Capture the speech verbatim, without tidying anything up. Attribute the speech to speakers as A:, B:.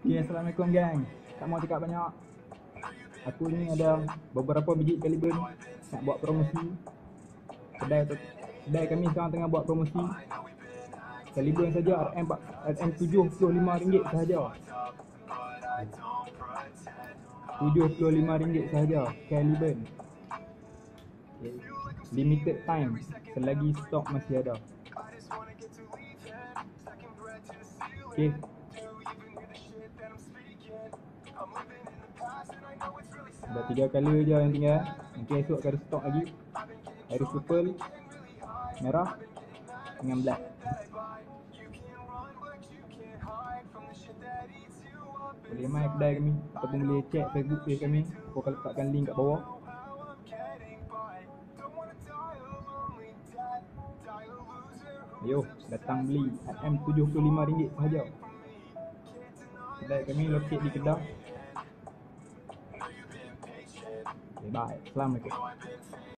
A: Okay, Assalamualaikum gang. Tak mau cakap banyak. Aku ni ada beberapa biji Caliburn nak buat promosi. Kedai tu, kedai kami sekarang tengah buat promosi. Caliburn saja R M R M tujuh puluh lima ringgit sahaja. tujuh puluh lima ringgit sahaja Caliburn. Okay. Limited time, selagi stok masih ada. Okay. Dah tiga color je yang tinggal. Mungkin esok akan ada stok lagi. Iris purple, merah dengan black. Boleh mai kedai kami ataupun boleh check Facebook page kami. Aku akan letakkan link kat bawah. Ayo datang beli R M tujuh puluh lima ringgit sahaja. Kedai kami lokasi di Kedah. Okay, bye. Assalamualaikum.